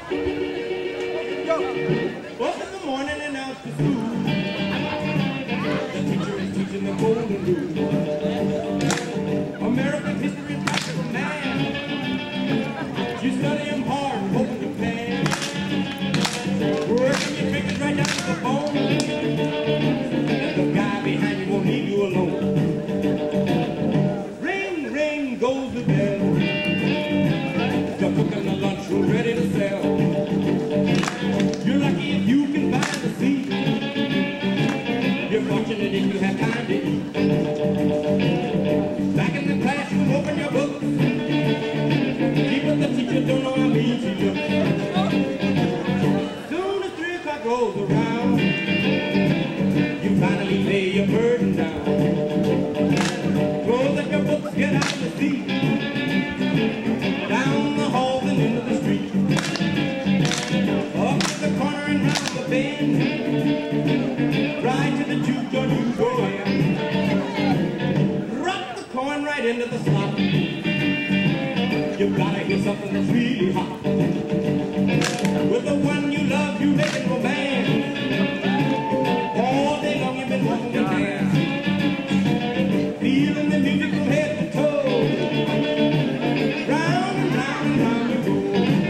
Up in the morning and out to school. The teacher is teaching the golden rule. American history is like a man. You study him hard, hoping you can. Working your fingers right down to the bone. And the guy behind you won't leave you alone. Ring, ring goes the bell. The cook and the lunch room ready to sell. You're lucky if you can find a seat. You're fortunate if you have time to eat. Back in the classroom, open your books. Even the teacher don't know how mean she looks. Soon as 3 o'clock rolls around, you finally lay your burden down. Close up your books, get out the seat. Down the halls and into the street. Up to the corner and round the bend. Right to the juke joint you go in. Drop the coin right into the slot. You gotta hear something that's really hot. With the one you love, you making romance. All day long you've been wanting to dance. Feeling the music from head to toe. Round and round and round you go.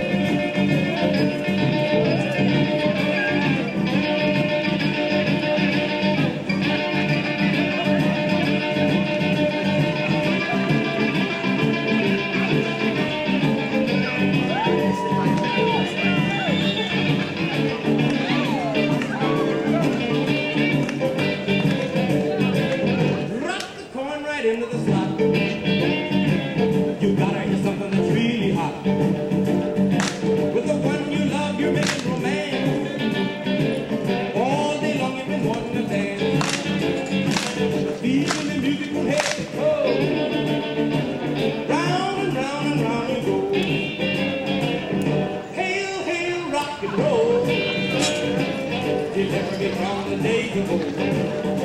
Into the slot. You gotta hear something that's really hot. With the one you love, you're making romance. All day long you've been wanting to dance. Feeling the music from head to toe. Round and round and round you go. Hail, hail, rock and roll. You'll never get round the days of old.